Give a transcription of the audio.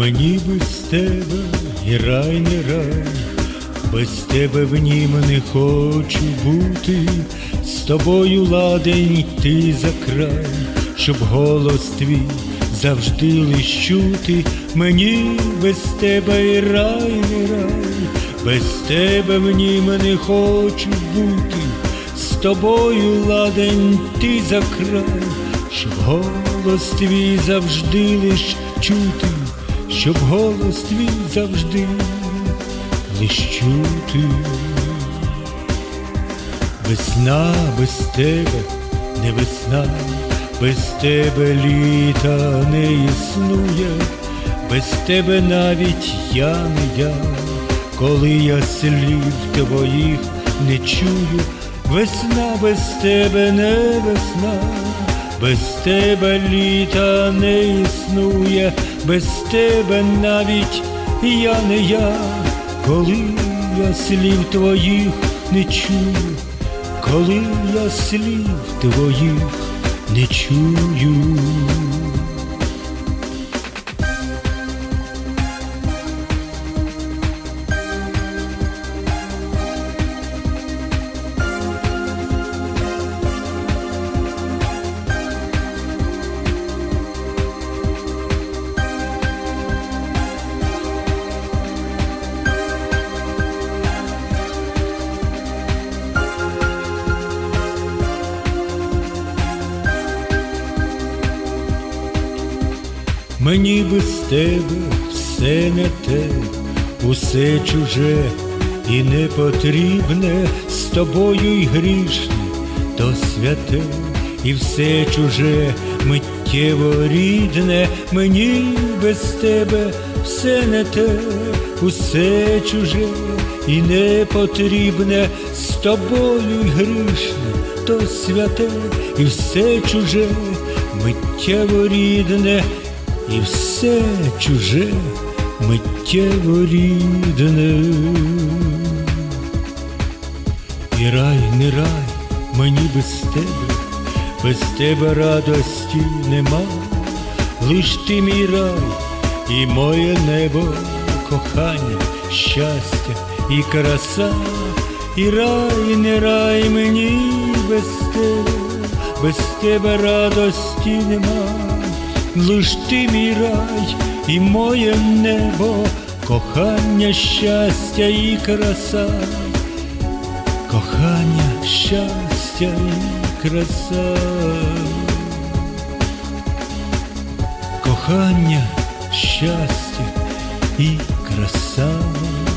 Мені без тебе і рай не рай, без тебе в нім не хочу бути, з тобою ладен йти за край, щоб голос твій завжди лиш чути. Мені без тебе і рай не рай, без тебе в нім не хочу бути, з тобою ладен йти за край, щоб голос твій завжди лиш чути, щоб голос твій завжди лиш чути. Весна без тебе не весна, без тебе літа не існує, без тебе навіть я не я, коли я слів твоїх не чую. Весна без тебе не весна, без тебе літа не існує, без тебе навіть я не я, коли я слів твоїх не чую, коли я слів твоїх не чую. Мені без тебе все не те, усе чуже і непотрібне, з тобою й грішне, то святе, і все чуже миттєво рідне. Мені без тебе все не те, усе чуже і непотрібне, з тобою й грішне, то святе, і все чуже миттєво рідне, і все чуже миттєво рідне. І рай не рай мені без тебе, без тебе радості нема, лиш ти мій рай і моє небо, кохання, щастя і краса. І рай не рай мені без тебе, без тебе радості нема, лиш ти мій рай і моє небо, кохання, щастя і краса. Кохання, щастя і краса. Кохання, щастя і краса.